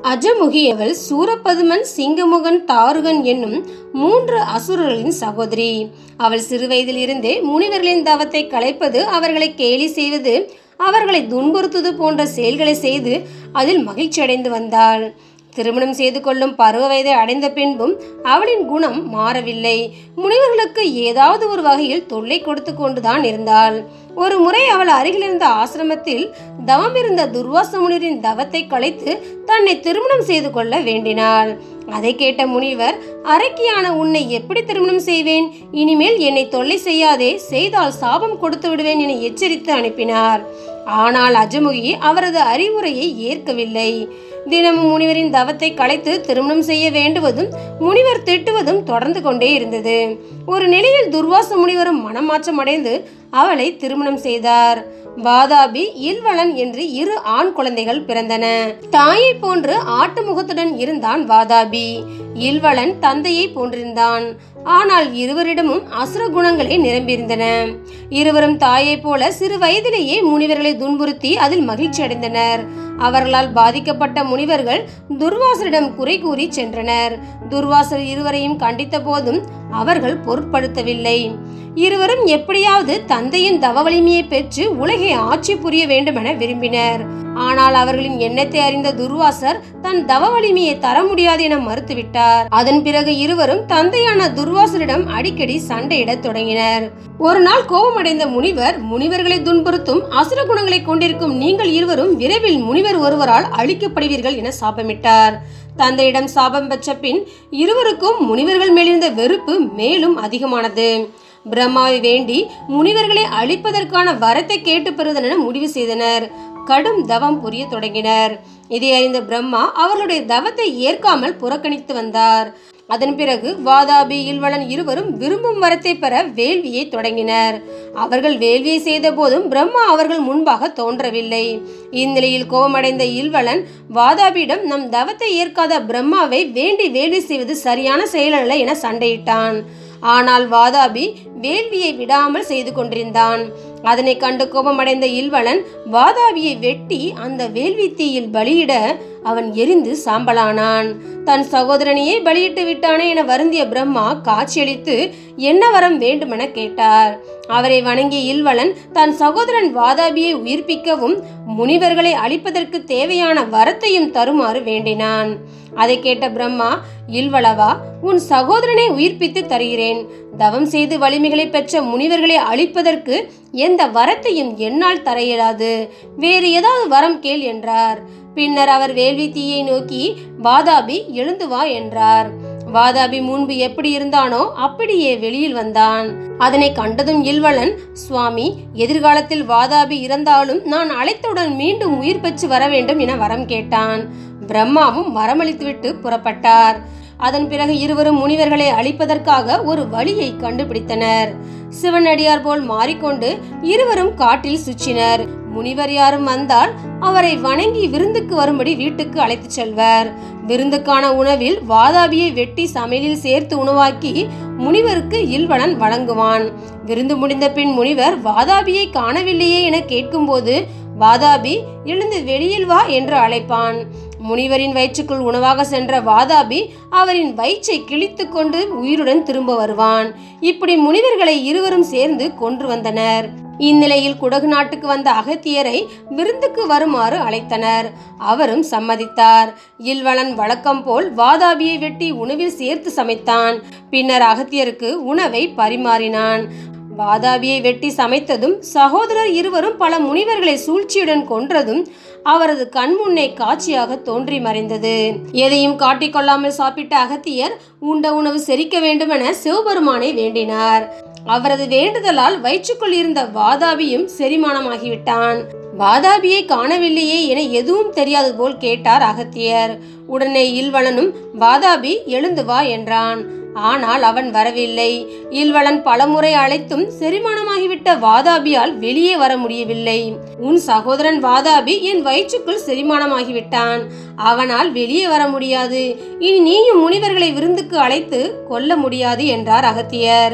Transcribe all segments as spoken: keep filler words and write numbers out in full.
அஜமுகியவள் சூரபதுமன், சிங்கமுகன், தாருகன் என்னும் மூன்று அசுரர்களின் சகோதரி. அவள் சிறுவயதில் இருந்தே முனிவர்களின் தவத்தை கலைப்பது, அவர்களை கேலி செய்வது, அவர்களை துன்புறுத்துவது போன்ற செயல்களை செய்து அதில் மகிழ்ச்சி அடைந்து வந்தாள். திருமணம் செய்து கொள்ளும் பருவ வயதை அடைந்த பின்பும் அவளின் குணம் மாறவில்லை. முனிவர்களுக்கு ஏதாவது ஒரு வகையில் தொல்லை கொடுத்து கொண்டுதான் இருந்தாள். ஒரு முறை அவள் அருகில் இருந்த ஆசிரமத்தில் தவம் இருந்த துர்வாச முனிவரின் தவத்தை கலைத்து தன்னை திருமணம் செய்து கொள்ள வேண்டினாள். அதை கேட்ட முனிவர், அரக்கியான உன்னை எப்படி திருமணம் செய்வேன்? இனிமேல் என்னை தொல்லை செய்யாதே, செய்தால் சாபம் கொடுத்து விடுவேன் என எச்சரித்து அனுப்பினார். ஆனால் அஜமுகி அவரது அறிவுரையை ஏற்கவில்லை. தினமும் முனிவரின் தவத்தை கலைத்து திருமணம் செய்ய வேண்டுவதும் முனிவர் திட்டுவதும் தொடர்ந்து கொண்டே இருந்தது. ஒரு நிலையில் துர்வாச முனிவரும் மனமாற்றம் அடைந்து அவளை திருமணம் செய்தார். வாதாபி, இல்வலன் என்று இரு ஆண் குழந்தைகள் பிறந்தன. தாயை போன்று ஆட்டு முகத்துடன் இருந்தான் வாதாபி. இல்வலன் தந்தையை போன்றிருந்தான். ஆனால் இருவரிடமும் அசுர குணங்களே நிரம்பியிருந்தன. இருவரும் தாயை போல சிறு வயதிலேயே முனிவர்களை துன்புறுத்தி அதில் மகிழ்ச்சி அடைந்தனர். அவர்களால் பாதிக்கப்பட்ட முனிவர்கள் துர்வாசரிடம் குறை கூறி சென்றனர். துர்வாசர் இருவரையும் கண்டித்த போதும் அவர்கள் பொருட்படுத்தவில்லை. இருவரும் எப்படியாவது தந்தையின் தவ வலிமையை பெற்று உலகை ஆட்சி புரிய வேண்டும் என விரும்பினர். ஆனால் அவர்களின் எண்ணத்தை அறிந்த துர்வாசர் தன் தவ வலிமையை தர முடியாது என மறுத்துவிட்டார். அதன் பிறகு இருவரும் தந்தையான துர்வாசரிடம் அடிக்கடி சண்டையிட தொடங்கினர். ஒரு நாள் கோபமடைந்த முனிவர், முனிவர்களை துன்புறுத்தும் அசுர குணங்களை கொண்டிருக்கும் நீங்கள் இருவரும் விரைவில் முனிவர் ஒருவரால் அழிக்கப்படுவீர்கள் என சாபமிட்டார். தந்தையிடம் சாபம் பெற்ற பின் இருவருக்கும் முனிவர்கள் மேலிருந்த வெறுப்பு மேலும் அதிகமானது. பிரம்மாவை வேண்டி முனிவர்களை அழிப்பதற்கான வரத்தை கேட்டு பெறுவதென முடிவு செய்தனர். கடும் தவம் புரிய தொடங்கினர். இதை அறிந்த பிரம்மா அவர்களுடைய தவத்தை ஏற்காமல் புறக்கணித்து வந்தார். அதன் பிறகு வாதாபி, இல்வலன் இருவரும் விரும்பும் வரத்தை பெற வேள்வியை தொடங்கினர். அவர்கள் வேள்வியை செய்த போதும் பிரம்மா அவர்கள் முன்பாக தோன்றவில்லை. இந்நிலையில் கோபமடைந்த இல்வலன் வாதாபியிடம், நம் தவத்தை ஏற்காத பிரம்மாவை வேண்டி வேள்வி செய்வது சரியான செயலல்ல என சண்டையிட்டான். ஆனால் வாதாபி வேள்வியை விடாமல் செய்து கொண்டிருந்தான். அதனை கண்டு கோபமடைந்த இல்வலன் வாதாபியை வெட்டி அந்த வேள்வி தீயில் பலியிட அவன் எரிந்து சாம்பலானான். தன் சகோதரனையே பலியிட்டு விட்டானே என வருந்திய பிரம்மா காட்சியளித்து என்ன வரம் வேண்டுமென கேட்டார். அவரை வணங்கிய இல்வலன் தன் சகோதரன் வாதாபியை உயிர்ப்பிக்கவும் முனிவர்களை அழிப்பதற்கு தேவையான வரத்தையும் தருமாறு வேண்டினான். அதை கேட்ட பிரம்மா, இல்வலவா, உன் சகோதரனை உயிர்ப்பித்து தருகிறேன். தவம் செய்து வலிமைகளை பெற்ற முனிவர்களை அழிப்பதற்கு எந்த வரத்தையும் என்னால் தர இயலாது. வேறு ஏதாவது வரம் கேள் என்றார். பின்னர் அவர் வேள்வி தீயை நோக்கி, வாதாபி எழுந்து வா என்றார். வாதாபி முன்பு எப்படி இருந்தானோ அப்படியே வெளியில் வந்தான். அதனை கண்டதும் இல்வலன், சுவாமி, எதிர்காலத்தில் வாதாபி இறந்தாலும் நான் அழைத்தவுடன் மீண்டும் உயிர் பெற்று வர வேண்டும் என வரம் கேட்டான். பிரம்மாவும் வரமளித்துவிட்டு புறப்பட்டார். அதன் பிறகு இருவரும் முனிவர்களை அழிப்பதற்காக ஒரு வழியை கண்டுபிடித்தனர். சிவனடியார் போல் மாறிக்கொண்டு இருவரும் காட்டில் சுற்றினர். முனிவர் யாரும் வந்தால் அவரை வணங்கி விருந்துக்கு வரும்படி வீட்டுக்கு அழைத்து செல்வர். விருந்துக்கான உணவில் வாதாபியை வெட்டி சமையலில் சேர்த்து உணவாக்கி முனிவருக்கு இல்வலன் வழங்குவான். விருந்து முடிந்த பின் முனிவர் வாதாபியை காணவில்லையே என கேட்கும் போது வாதாபி எழுந்து வெளியில் வா என்று அழைப்பான். முனிவரின் வயிற்றுக்குள் உணவாக சென்ற வாதாபி அவரின் வயிற்றை கிழித்து கொண்டு உயிருடன் திரும்ப வருவான். இப்படி முனிவர்களை இருவரும் சேர்ந்து கொன்று வந்தனர். இந்நிலையில் குடகு நாட்டுக்கு வந்த அகத்தியரை விருந்துக்கு வருமாறு அழைத்தனர். அவரும் சம்மதித்தார். இல்வலன் வழக்கம் போல் வாதாபியை வெட்டி உணவில் சேர்த்து சமைத்தான். பின்னர் அகத்தியருக்கு உணவை பரிமாறினான். வாதாபியை வெட்டி சமைத்ததும் சகோதரர் இருவரும் பல முனிவர்களை சூழ்ச்சியுடன் கொன்றதும் அவரது கண்முன்னே காட்சியாக தோன்றி மறைந்தது. எதையும் காட்டிக்கொள்ளாமல் சாப்பிட்ட அகத்தியர் உண்ட உணவு செரிக்க வேண்டும் என சிவபெருமானை வேண்டினார். அவரது வேண்டுதலால் வயிற்றுக்குள் இருந்த வாதாபியும் செரிமானமாகிவிட்டான். வாதாபியை காணவில்லையே என எதுவும் தெரியாது போல் கேட்டார் அகத்தியர். உடனே இல்வலனும் வாதாபி எழுந்து வா என்றான். ஆனால் அவன் வரவில்லை. இல்வலன் பலமுறை அழைத்தும் செரிமானமாகிவிட்ட வாதாபியால் வெளியே வர முடியவில்லை. உன் சகோதரன் வாதாபி என் வயிற்றுக்குள் செரிமானமாகிவிட்டான். அவனால் வெளியே வர முடியாது. இனி நீயும் முனிவர்களை விருந்துக்கு அழைத்து கொல்ல முடியாது என்றார் அகத்தியர்.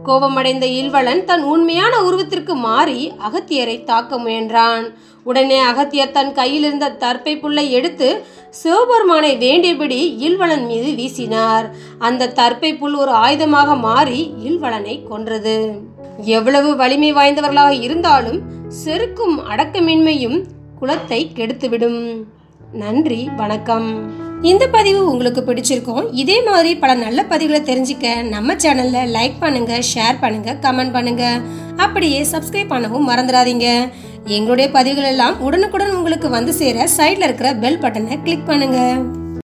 கோபமடைந்த இல்வலன் தன் உண்மையான உருவத்திற்கு மாறி அகத்தியரை தாக்க முயன்றான். உடனே அகத்தியர் தன் கையில் இருந்த தர்ப்பை புல்லை எடுத்து சிவபெருமானை வேண்டியபடி இல்வலன் மீது வீசினார். அந்த தர்ப்பை புல் ஒரு ஆயுதமாக மாறி இல்வலனை கொன்றது. எவ்வளவு வலிமை வாய்ந்தவர்களாக இருந்தாலும் செருக்கும் அடக்கமின்மையும் குலத்தை கெடுத்துவிடும். நன்றி, வணக்கம். இந்த பதிவு உங்களுக்கு பிடிச்சிருக்கும். இதே மாதிரி பல நல்ல பதிவுகளை தெரிஞ்சுக்க நம்ம சேனல்ல லைக் பண்ணுங்க, ஷேர் பண்ணுங்க, கமெண்ட் பண்ணுங்க. அப்படியே சப்ஸ்கிரைப் பண்ணவும் மறந்துடாதீங்க. எங்களுடைய பதிவுகள் எல்லாம் உடனுக்குடன் உங்களுக்கு வந்து சேர சைட்ல இருக்கிற பெல் பட்டனை கிளிக் பண்ணுங்க.